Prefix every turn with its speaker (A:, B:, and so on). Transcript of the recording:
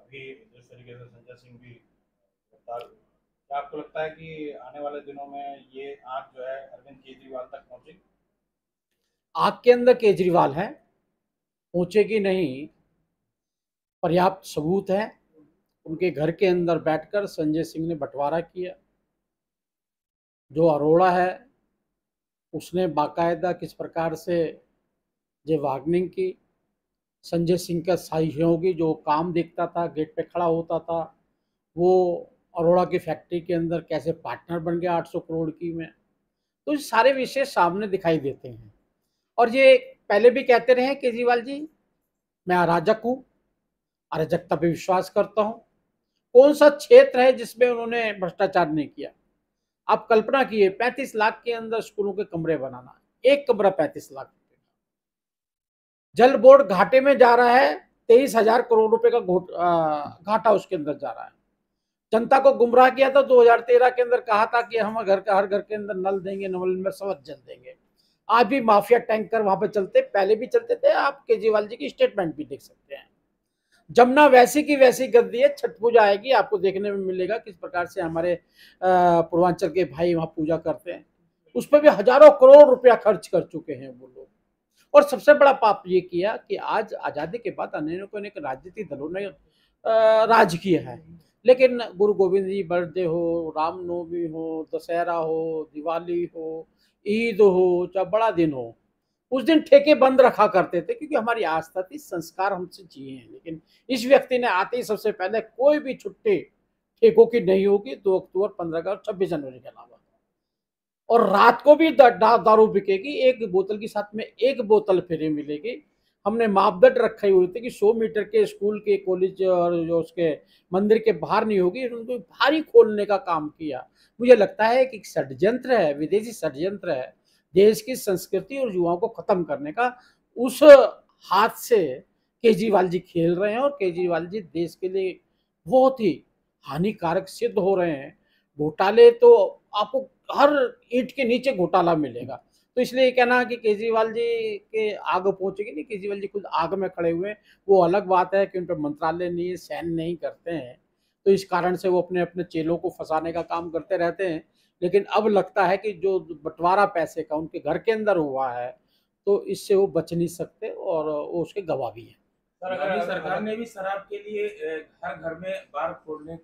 A: अभी जिस तरीके से संजय सिंह भी गिरफ्तार हुए, क्या आपको लगता है कि आने वाले दिनों में ये आग जो है अरविंद केजरीवाल तक पहुंचेगी?
B: आग के अंदर केजरीवाल है, पहुंचेगी नहीं। पर्याप्त सबूत है। उनके घर के अंदर बैठकर संजय सिंह ने बंटवारा किया। जो अरोड़ा है उसने बाकायदा किस प्रकार से जे वार्निंग की। संजय सिंह का सहयोगी जो काम देखता था, गेट पे खड़ा होता था, वो अरोड़ा की फैक्ट्री के अंदर कैसे पार्टनर बन गया 800 करोड़ की में। तो ये सारे विषय सामने दिखाई देते हैं। और ये पहले भी कहते रहे केजरीवाल जी, मैं अराजक हूँ, अराजकता पे विश्वास करता हूँ। कौन सा क्षेत्र है जिसमें उन्होंने भ्रष्टाचार नहीं किया? आप कल्पना कीजिए, 35 लाख के अंदर स्कूलों के कमरे बनाना, एक कमरा 35 लाख रुपए का। जल बोर्ड घाटे में जा रहा है, 23,000 करोड़ रुपए का घाटा उसके अंदर जा रहा है। जनता को गुमराह किया था 2013 के अंदर, कहा था कि हम हर घर के अंदर नल देंगे, नल में सवत जल देंगे। आज भी माफिया टैंकर वहां पे चलते, पहले भी चलते थे। आप केजरीवाल जी की स्टेटमेंट भी देख सकते हैं। जमुना वैसी की वैसी गद्दी है। छठ पूजा आएगी, आपको देखने में मिलेगा किस प्रकार से हमारे पूर्वांचल के भाई वहां पूजा करते हैं। उस पर भी हजारों करोड़ रुपया खर्च कर चुके हैं वो लोग। और सबसे बड़ा पाप ये किया कि आज आजादी के बाद अनेकों अनेक राजनीतिक दलों ने राज किया है। लेकिन गुरु गोविंद जी बर्थडे हो, रामनवमी हो, दशहरा हो, दिवाली हो, ईद हो, चाहे बड़ा दिन हो, उस दिन ठेके बंद रखा करते थे, क्योंकि हमारी आस्था थी, संस्कार हमसे जिए हैं। लेकिन इस व्यक्ति ने आते ही सबसे पहले कोई भी छुट्टी ठेकों की नहीं होगी 2 अक्टूबर, 15 अगस्त, 26 जनवरी के अलावा। और रात को भी दारू बिकेगी, एक बोतल के साथ में एक बोतल फ्री मिलेगी। हमने मापदंड रखे हुए थे कि 100 मीटर के स्कूल के, कॉलेज और जो उसके मंदिर के बाहर नहीं होगी। उनको भारी खोलने का काम किया। मुझे लगता है कि षड्यंत्र है, विदेशी षड्यंत्र है, देश की संस्कृति और युवाओं को खत्म करने का। उस हाथ से केजरीवाल जी खेल रहे हैं, और केजरीवाल जी देश के लिए बहुत ही हानिकारक सिद्ध हो रहे हैं। घोटाले तो आपको हर ईंट के नीचे घोटाला मिलेगा। तो इसलिए ये कहना कि केजरीवाल जी के आग पहुंचेगी नहीं, केजरीवाल जी खुद आग में खड़े हुए हैं। वो अलग बात है कि उन पर मंत्रालय नहीं, सहन नहीं करते हैं, तो इस कारण से वो अपने अपने चेलों को फंसाने का काम करते रहते हैं। लेकिन अब लगता है कि जो बंटवारा पैसे का उनके घर के अंदर हुआ है, तो इससे वो बच नहीं सकते, और वो उसके गवाह भी हैं।
A: सर, अगर सरकार ने भी शराब के लिए हर घर में बार खोलने